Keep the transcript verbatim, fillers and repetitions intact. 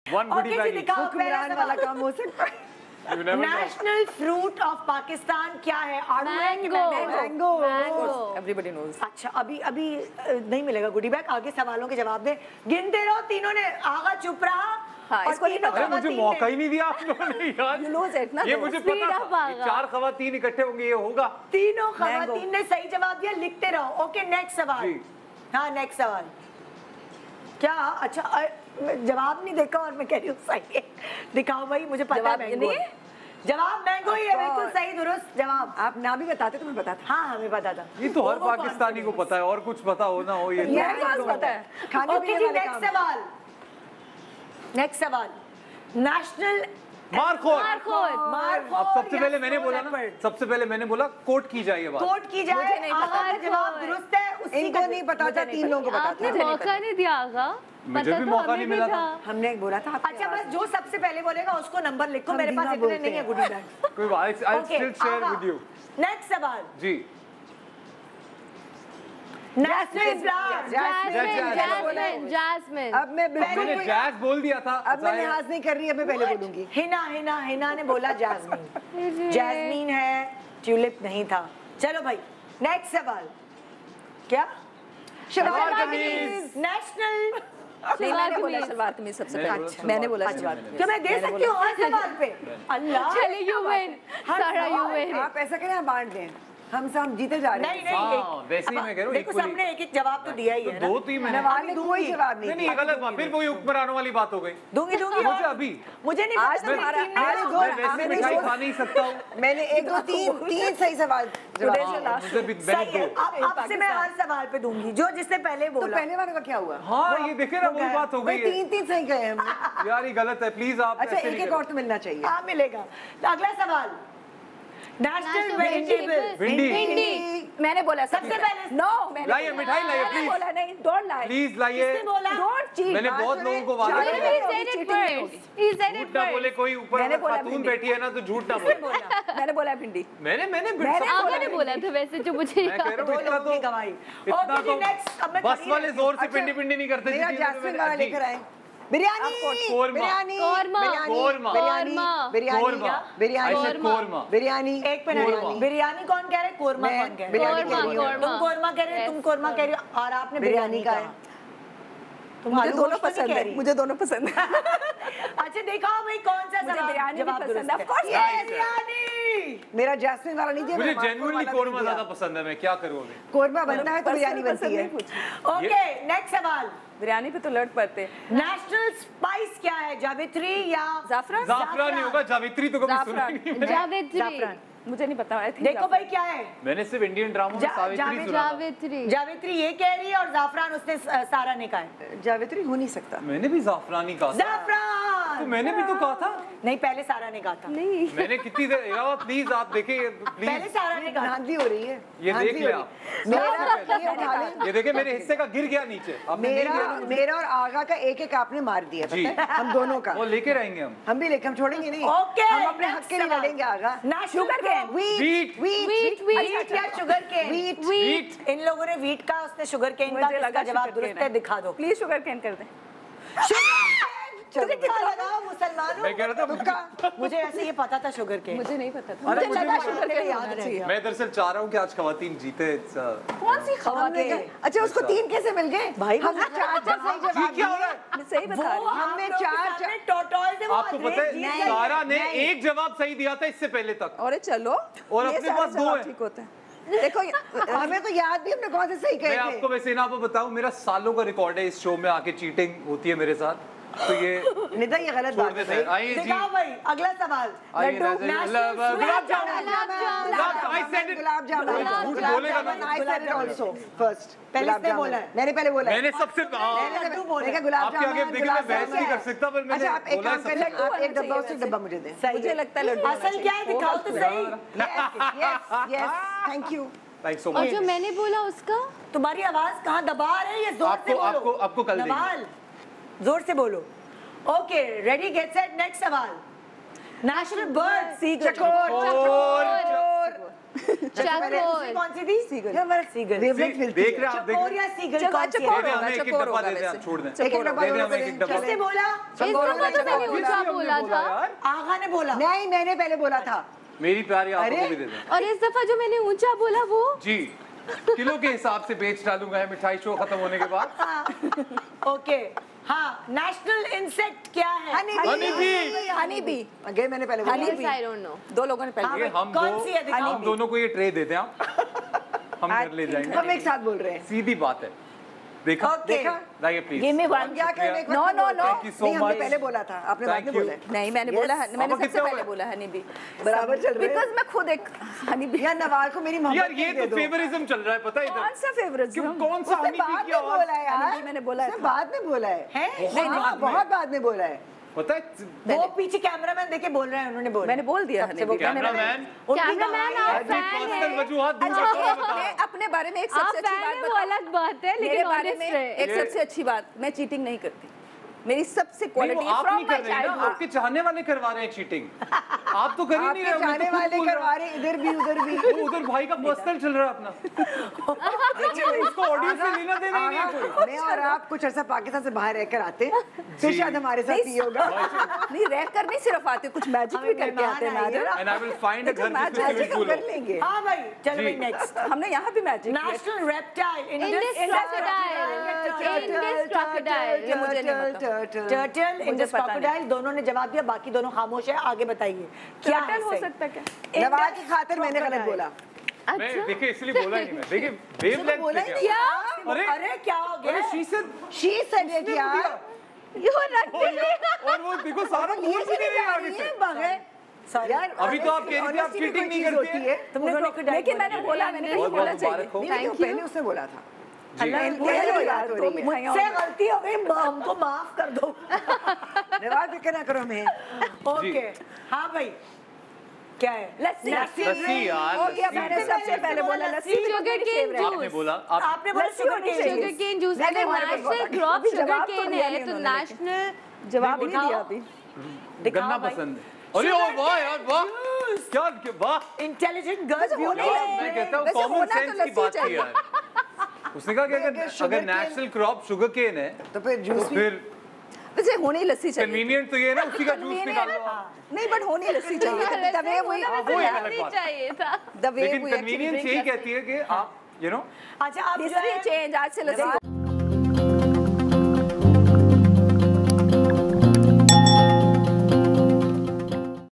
One goodie bag each. हुक्मरान वाला काम हो सकता है। नेशनल फ्रूट ऑफ पाकिस्तान क्या है? मैंगो। मैंगो। Everybody knows. अच्छा अभी अभी नहीं मिलेगा गुडी बैग, आगे सवालों के जवाब दे। गिनते रहो, तीनों ने। आगा चुप रहा। हाँ, और इसको नहीं पता। अरे मुझे मौका ही नहीं दिया आप लोगों ने यार। You lose it, ना ये तो। मुझे Speed पता up था। आगा। ये चार खवातीन इकट्ठे होंगे, ये होगा। तीनों खवातीन ने सही जवाब दिया, लिखते रहो। ओके नेक्स्ट सवाल। जी। हाँ नेक्स्ट सवाल क्या? अच्छा अ, जवाब नहीं देखा और मैं कह रही हूँ सही है। दिखाओ भाई, मुझे पता है जवाब मैंगो नहीं है। जवाब मैंगो ही है, बिल्कुल सही दुरुस्त जवाब। आप ना भी बताते तो मैं बताता। हाँ हमें पता था। ये तो हर पाकिस्तानी को पता है, और कुछ पता हो ना हो ये तो। ये तो पता है। खाने ओके पीने जी वाले नेक्स्ट काम। सवाल। नेक्स्ट सवाल। National markhor. मारखोर। मारखोर। अब सबसे पहले मैंने बोला ना, सबसे पहले मैंने बोला कोट की जाए ये बात। कोट की जाए। मुझे नहीं पता। आगा का जवाब दुरुस्त है। उसी इनको का नहीं पता था, तीन लोगों को पता आपने था। मौका नहीं दिया आगा। मुझे पता भी तो मौका हमें नहीं भी मिला था। था। हमने बोला था आपकी अच्छा आवाज़। बस जो सबसे पहले बोलेगा उसको नंबर लिखो। हम मेरे पास धीमा इतने बोलते नहीं है हैं। Goody bag. कोई बात I still share with you. Next सवाल। जी। National flower. Jasmine, jasmine, jasmine. अब मैं मैंने बिल्कुल जैज बोल दिया था। अब मैं लिहाज नहीं कर रही, अब मैं पहले बोलूंगी। हिना हिना हिना ने बोला जैस्मीन। जैस्मीन है, ट्यूलिप नहीं था। चलो भाई नेक्स्ट सवाल। क्या? शलवार कमीज। नेशनल। नहीं, मैंने बोला सलवार कमीज सबसे मैंने पहले। बोला मैंने बोला सलवार सलवार कमीज। कमीज। क्या मैं दे सकती हूँ हर सवाल पे? अल्लाह। चले यू विन, सारा यू विन। आप ऐसा करें, आप बांट दें। हम सब जीते जा रहे नहीं हैं। नहीं हाँ, वैसे ही मैं कह रहा हूँ, देखो equally। सबने एक एक जवाब तो दिया ही है तो ना। दो तीन मैंने। नवाज ने कोई जवाब नहीं नहीं नहीं, ये दिया। गलत बात, फिर वही हुक्मरानों वाली बात हो गई। दूंगी दूंगी मुझे और- अभी मुझे नहीं आज पता तुम्हारा- तीन नहीं आज था। दो- मैं वैसे मैंने मिठाई दो- खा नहीं सकता हूँ। मैंने एक दो तीन तीन सही सवाल जवाब Today से दिए। last। मुझे भी सही मैंने है। दो। अब अब से मैं हर सवाल पे दूंगी जो जिसने पहले तो बोला। पहले वाले का क्या हुआ? हाँ ये देखे ना, वो वही गया। बात हो भाई गई है। तीन तीन सही गए हमने। यार ये गलत है, प्लीज आप अच्छा ऐसे एक नहीं एक करो। और तो मिलना चाहिए। हाँ मिलेगा। अगला सवाल। National National vegetable. vegetable। भिंडी। भिंडी। मैंने बोला सबसे पहले- नो मैंने लाइए, मिठाई लाइए, मैंने please। बोला नहीं, डोंट लाई। प्लीज लाइए। किसने बोला? Don't cheat. मैंने बहुत लोगों को वादा चार किया। नहीं He होगी, said it cheating नहीं होगी। first. He said झूठ it ना first. बोले कोई, ऊपर मैंने अगर बोला खातून भिंडी। बैठी है ना तो झूठ ना किसने बोले। बोला? मैंने बोला भिंडी। मैंने मैंने मैंने आगा ने बोला बोला था वैसे, जो मुझे मैं कह याद रहा दो हूँ इतना लोगों की तो गवाही। इतना ओके जी तो नेक्स्ट। अब मैं बस खड़ी वाले रहती जोर हूँ। से अच्छा, पिंडी पिंडी नहीं करते। मेरा जितनी देर में जैस्मिन मैंने- वाला जी। लेकर आए। बिरयानी कोरमा। बिरयानी कोरमा। बिरयानी कोरमा। बिरयानी कोरमा। बिरयानी कोरमा। Biryani I said korma. बिरयानी एक मिनट। कोरमा। बिरयानी कौन कह रहे हैं? कोरमा मैं कौन कह रहे हैं? बिरयानी कोरमा, कह रही हूँ। कोरमा। तुम कोरमा कह रहे हो, तुम Yes, कोरमा कह रही हो और आपने बिरयानी बिरयानी का कहा। है। तुम मुझे आलू दोनों गोश्त तो नहीं पसंद कह है, रही? मुझे दोनों पसंद है। अच्छा दिखाओ भाई कौन सा मुझे सवाल बिरयानी भी जवाब पसंद दुरुस्त है, है। of course, ये yes, बिरयानी। मेरा जैस्मिन वाला नहीं दिया, मुझे मैंने मार्को जेन्युइनली वाला कोरमा भी दिया। ज्यादा पसंद है, मैं क्या करूँ अभी। कोरमा बनता है तो बिरयानी बनती है। ओके नेक्स्ट सवाल। बिरयानी पे तो लड़ पड़ते। नेशनल स्पाइस क्या है? जावित्री या जाफरान जाफरान नहीं होगा, जावित्री तो कभी सुना ही नहीं। जावित्री। जाफरान? मुझे नहीं पता है। देखो भाई क्या है। मैंने सिर्फ इंडियन ड्रामा में जा- सावित्री जावित्री- सुना था। जावित्री। जावित्री ये कह रही है और जाफरान उसने स- सारा ने कहा है। जावित्री हो नहीं सकता। मैंने भी जाफरानी कहा था। जाफरान। तो मैंने भी तो कहा था। नहीं पहले सारा ने कहा था। नहीं। मैंने कितनी देर यार प्लीज आप देखिए पहले प्लीज सारा ने कहा था। धांधली हो रही है। ये धांधली देख हो ले रही आप। है। मेरा ये उठा ले। ये देखिए मेरे हिस्से का गिर गया नीचे। आपने नहीं मेरा लिया ना? मेरा और आगा का एक एक आपने मार दिया, जी। पता है? हम दोनों का। वो लेके रहेंगे हम। हम भी लेकर हम छोड़ेंगे नहीं। ओके, हम अपने हक के लिए next लड़ेंगे Agha. National sugar cane, crop. Wheat Wheat. Wheat Wheat, wheat. Wheat या शुगर केन? Wheat Wheat. इन लोगों ने व्हीट का, उसने शुगर केन का। मुझे इसका लगा जवाब sugar दुरुस्त cane है, है। दिखा दो। प्लीज शुगर केन कर दे। तुझे क्या लगा मुसलमानों? मैं कह रहा था तुक्का। मुझे ऐसे ये पता था शुगर केन। मुझे नहीं पता था। अरे मुझे मुझे लगा भी शुगर केन याद याद रह चाहिए। मैं दरअसल चाह रहा हूँ कि आज खवातीन जीते। It's, uh, कौन सी खबर हमने के? कहा- अच्छा उसको अच्छा। तीन कैसे मिल गए? भाई, हमने चार चार सही जी जवाब क्या हो दिए। रहा है? मैं सही वो बता रही हूँ। हमने हमने चार चार चार टोटोल से वो आपको पता अंग्रेज है जीत गए। सारा ने नहीं। एक जवाब सही दिया था इससे पहले तक। अरे चलो और ये अपने सारे पास दो जवाब हैं। ठीक होते हैं। देखो ये- हमें तो याद भी हमने कौन से सही मैं कहे आपको थे। वैसे ना आपको बताऊं, मेरा सालों का रिकॉर्ड है इस शो में आके चीटिंग होती है मेरे साथ, तो ये निदा ये गलत छोड़ बात है देते हैं। भाई। आइए जी, दिखाओ भाई अगला सवाल। आइए लड्डू नाज़रीन, national gulab- fruit- gulab jamun. Gulab jamun. Gulab jamun, I said it. Gulab jamun कोई झूठ गुलाब बोलेगा जामुन, ना। I said it also first. पहले गुलाब इसने जामुन। बोला है। मैंने पहले बोला है। मैंने सबसे मैंने लड्डू बोला। देखा गुलाब आपके आगे जामुन, देखिए मैं गुलाब बहस जामुन नहीं है। कर सकता, पर मैंने अच्छा आप एक बोला काम है करें, सबसे। आप एक डब्बा उससे डब्बा मुझे दें। सही मुझे है। लगता है लड्डू असल क्या है दिखाओ तो सही। Yes yes thank you. Thanks so और much. जो मैंने बोला उसका तुम्हारी आवाज कहाँ दबा रहे हैं? ये जोर से आपको- बोलो। आपको- आपको कल देंगे। नवाल, जोर से बोलो। Okay ready get set next सवाल। National bird chakor chakor. चाकोर। कौन सी थी? सीगल। ये हमारा सीगल। वेवलेट मिलती देख है। रहे हैं आप, देख चकोर रहे या हैं। सीगल चको- कौन सी चकोर है? दे दे, होगा, हमें एक एक चकोर डब्बा होगा दे दे, वैसे। आप छोड़ दें। एक एक डब्बा दे दे, दोनों हमें को एक एक दें, डब्बा। किसने बोला? इस दफा तो मैंने ऊंचा बोला था आगा ने बोला। नहीं मैंने पहले बोला था। मेरी प्यारी आंखों अरे। को भी दे दें। और इस दफा जो मैंने ऊंचा बोला वो जी किलो के हिसाब से बेच डालूंगा है मिठाई शो खत्म होने के बाद। ओके हाँ, नेशनल इंसेक्ट क्या है? Honey Honey bee। Bee honey bee अगे मैंने पहले बोला Yes, I don't know. दो लोगों ने हाँ, पहले ये हम कौन दो सी है? दिखाओ। हम दोनों को ये ट्रे देते हैं आप। हम घर ले जाएंगे। हम एक साथ बोल रहे हैं। सीधी बात है। देखा ओके। देखा? लाइए प्लीज। Give me one. हम क्या करने No, no, no. Thank you so नहीं हमने much. पहले बोला था आपने बाद Thank में you. बोला है। नहीं मैंने Yes. बोला मैंने पापा सबसे कितने पहले हुए? बोला हनी बी बराबर चल रहे हैं। बिकॉज मैं खुद एक हनी बी यार नवाज को मेरी मोहब्बत यार ये दे तो दो। फेवरिज्म चल रहा है पता है कौन इधर। सा फेवरेट क्यों कौन सा उसने हनी बाद की में आवाज बोला है यार हनी बी मैंने बोला उसने था। बाद में बोला है है? बहुत हाँ, बाद में। बहुत बाद में बोला है। पता है वो पीछे कैमरामैन देखे बोल रहे हैं, उन्होंने बोला। मैंने बोल दिया सबसे हनी वो बी कैमरामैन उनकी कैमरामैन गवाही है। आप फैन पर्सनल है वजूहात दूर अच्छा, रखो, मैं बता रहा मैं हूं। अपने बारे में एक आप सबसे अच्छी फैन बात है वो बताऊं? अलग बात है मेरे लेकिन बारे honest में रहे। एक ये- सबसे अच्छी बात, मैं चीटिंग नहीं करती। मेरी सबसे नहीं, क्वालिटी वो आप फ्रॉम नहीं माय कर रहे हैं ना, चाइल्डहुड। आपके चाहने वाले करवा रहे हैं चीटिंग। आप तो कर ही नहीं आपके रहे हो, मैं जाने तो खुद वाले बोल रहा करवा रहे इधर भी उधर भी हूं। वो उधर भाई का पर्सनल चल रहा है अपना। देखिए उसको ऑडियो से लेना देना ही नहीं है कोई। आगा, मैं और आप कुछ अर्सा पाकिस्तान से बाहर रहकर आते फिर जी। शायद हमारे साथ ये होगा नहीं रह कर नहीं सिर्फ आते, कुछ मैजिक भी करके आते हैं मेहमान magic. And I will find a घर जिसमें मैजिक स्विमिंग हम पूल कर हो। लेंगे हाँ भाई, चलो जी। भाई नेक्स्ट। हमने यहाँ भी मैजिक किया। National reptile Indus crocodile. Indus crocodile. ये मुझे नहीं पता। टर्टल, इंडस पता क्रोकोडाइल, दोनों ने जवाब दिया, बाकी दोनों खामोश है। आगे बताइए क्या है टर्टल हो सही? सकता है क्या? नवाज की खातिर मैंने गलत बोला मैं अच्छा देखिए इसलिए बोला ही नहीं मैं। देखिए वेवलेंथ बोला ही पे नहीं क्या? यार अरे अरे क्या हो अरे गया? She say she said it यार You are not और वो देखो सारा बोल भी नहीं रही आगे से। बगैर Sorry. यार अभी तो आप कह रही थी आप honesty भी cheating कोई नहीं चीज करती होती है। है तुमने उन्होंने- crocodile लेकिन बोला। मैंने बोला मैंने बहुत कहीं बोला बहुत मुबारक हो। चाहिए। नहीं, नहीं, तो पहले उसने बोला था जी अल्लाह ने पहले बोला बोला यार, तो दो रही है। मिठाइयाँ से गलती हो गई, हमको माफ कर दो। नवाज फिक्र ना करो हमें ओके हाँ भाई, क्या है? लस्सी। लस्सी लस्सी यार, हो गया, लस्सी। मैंने सबसे पहले बोला लस्सी Sugar मेरी cane favorite है। juice. आपने बोला आप आपने बोला लस्सी शुगर होनी केन चाहिए। शुगर केन जूस मैंने अगर हमारे को नेशनल बोला। क्रॉप अभी शुगर जवाब तो केन दिया है नहीं तो उन्होंने। नेशनल जवाब ही नहीं दिखाओ। दिया अभी। गन्ना भाई। पसंद है। अरे ओ वाह यार वाह क्या क्या- वाह इंटेलिजेंट गर्ल वैसे होना यार ही मैं कहता हूँ वैसे कॉमन होना तो सेंस की लस्सी बात की चाहिए। यार। उसने कहा कि अगर अगर sugar अगर cane- national crop sugar cane है तो फिर तो जूस भी फिर वैसे होनी लस्सी चाहिए। कन्वीनियंट तो ये है ना उसी का जूस निकाल लो आप। नहीं बट होनी लस्सी चाहिए। द वे वी वो एक अलग बात। चाहिए था द वे लेकिन वी कन्वीनियंस यही कहती है कि आप यू नो अच्छा आप जो हिस्ट्री है चेंज आज से लस्सी